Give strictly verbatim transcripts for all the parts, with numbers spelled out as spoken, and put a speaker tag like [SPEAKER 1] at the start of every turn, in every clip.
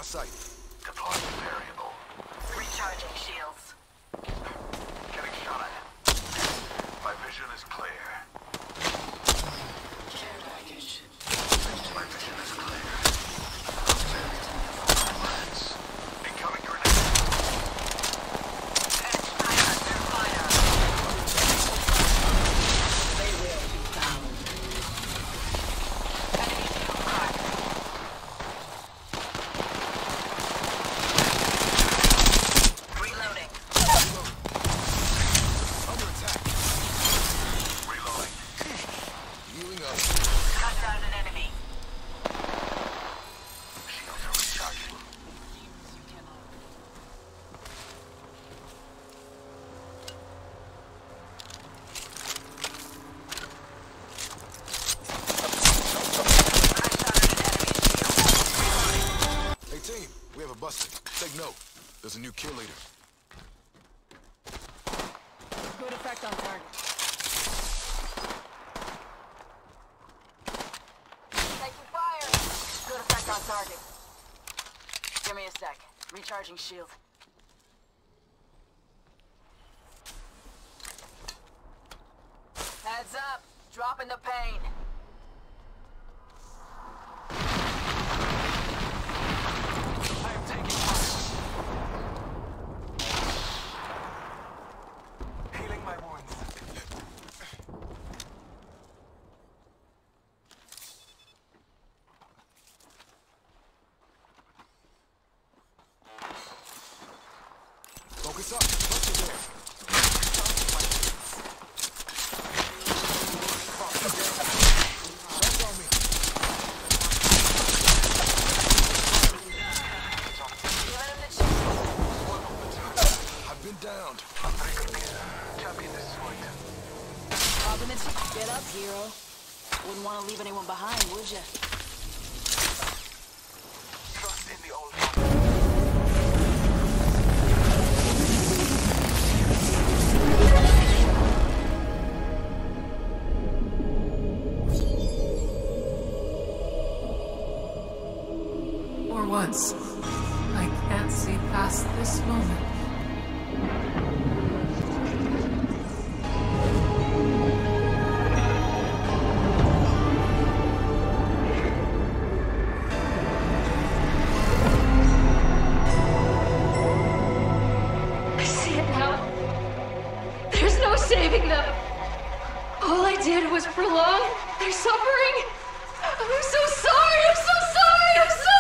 [SPEAKER 1] sight.
[SPEAKER 2] Deploying variable.
[SPEAKER 3] Recharging shields.
[SPEAKER 2] Getting shot at. My vision is clear.
[SPEAKER 3] Care package.
[SPEAKER 2] My vision is clear. Let's. Incoming grenade.
[SPEAKER 3] Edge under fire. They will be found. Enemy shield cracked. Reloading.
[SPEAKER 1] Under attack.
[SPEAKER 2] Reloading.
[SPEAKER 1] Healing up.
[SPEAKER 3] Cut down an enemy.
[SPEAKER 2] Shields are recharging.
[SPEAKER 1] Hey team, we have a busted. Take note. There's a new kill leader.
[SPEAKER 3] Good effect on target. Taking fire. Good effect on target. Give me a sec. Recharging shield. Heads up. Dropping the pain. I am taking fire. Healing my wounds.
[SPEAKER 1] Focus up. Buster there. That's on me.
[SPEAKER 3] Giving him the chance.
[SPEAKER 1] I've been downed.
[SPEAKER 2] Champion destroyed.
[SPEAKER 3] Compliments. Get up, hero. Wouldn't want to leave anyone behind, would you?
[SPEAKER 2] Trust in the old
[SPEAKER 4] For once, I can't see past this moment.
[SPEAKER 5] I see it now. There's no saving them. All I did was prolong their suffering. I'm so sorry. I'm so sorry. I'm so.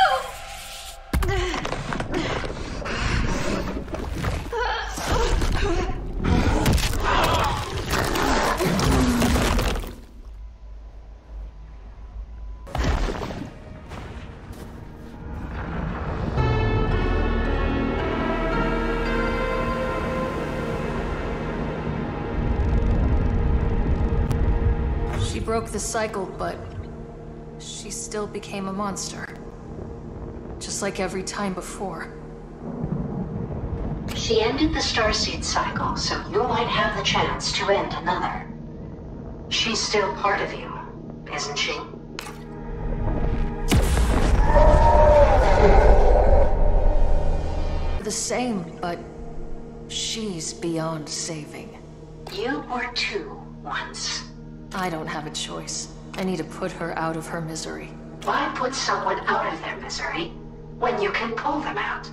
[SPEAKER 4] She broke the cycle, but she still became a monster. Just like every time before.
[SPEAKER 6] She ended the starseed cycle, so you might have the chance to end another. She's still part of you, isn't she?
[SPEAKER 4] The same, but she's beyond saving.
[SPEAKER 6] You were two once.
[SPEAKER 4] I don't have a choice. I need to put her out of her misery.
[SPEAKER 6] Why put someone out of their misery when you can pull them out?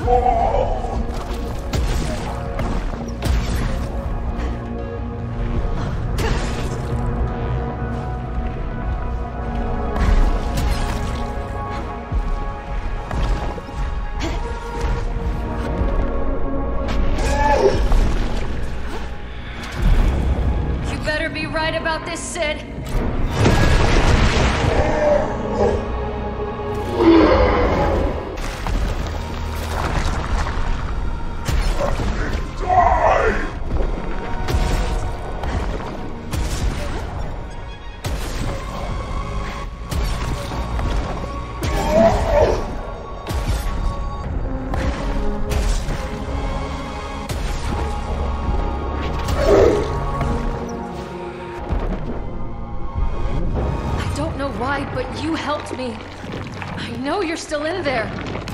[SPEAKER 5] Right about this, Sid. Why, but you helped me. I know you're still in there.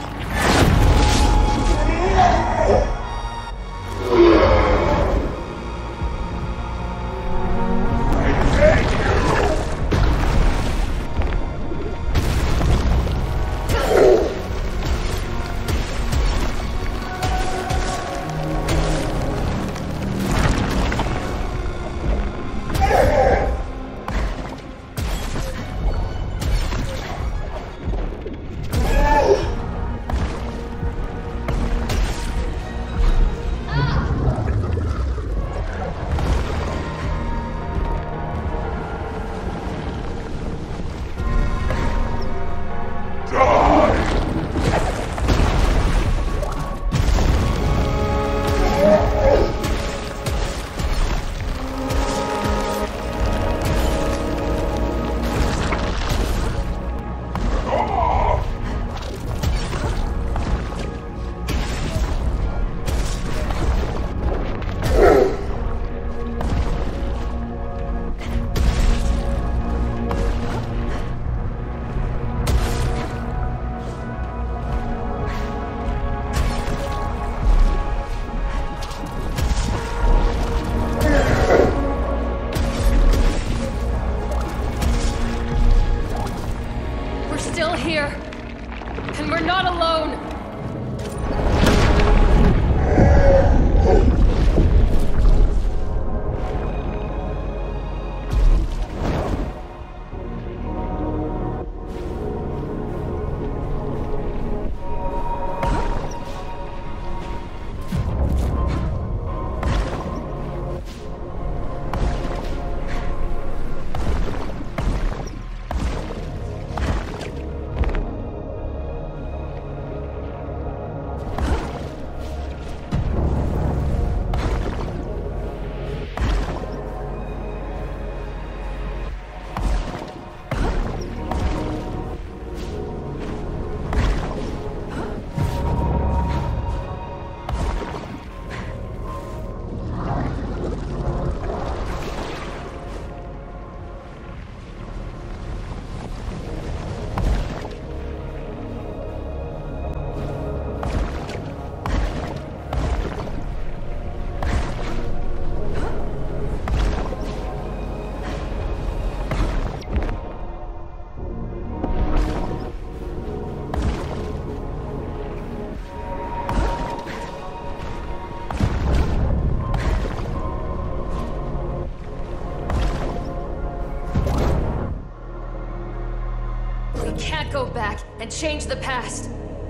[SPEAKER 5] Go back and change the past.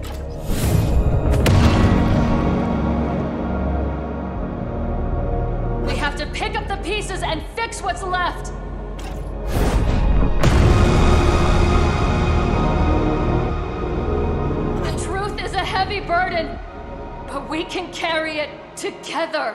[SPEAKER 5] We have to pick up the pieces and fix what's left. The truth is a heavy burden, but we can carry it together.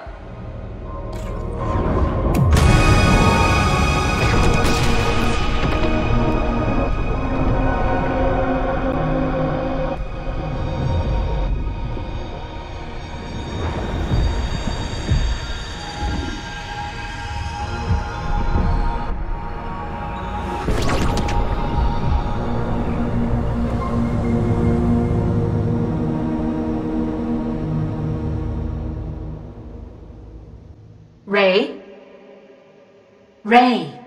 [SPEAKER 6] Ray? Ray?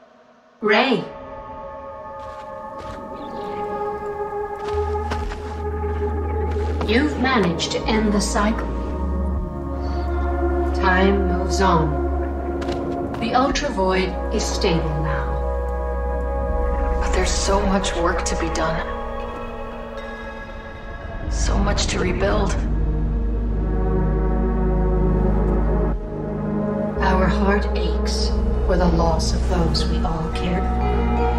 [SPEAKER 6] Ray? You've managed to end the cycle. Time moves on. The Ultra Void is stable now.
[SPEAKER 4] But there's so much work to be done. So much to rebuild.
[SPEAKER 6] Our heart aches for the loss of those we all cared for.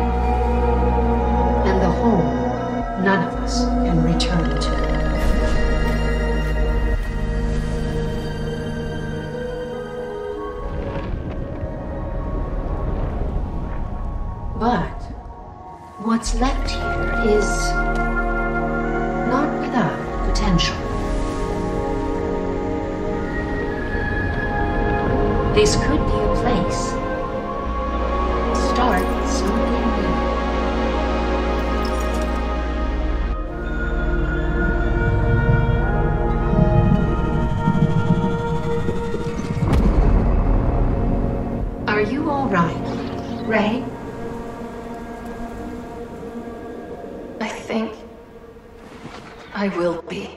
[SPEAKER 6] And the home none of us can return to. But what's left here is not without potential. This could be a place. Start something new. Are you all right, Ray?
[SPEAKER 4] I think I will be.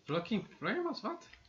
[SPEAKER 7] Blocking problems, what?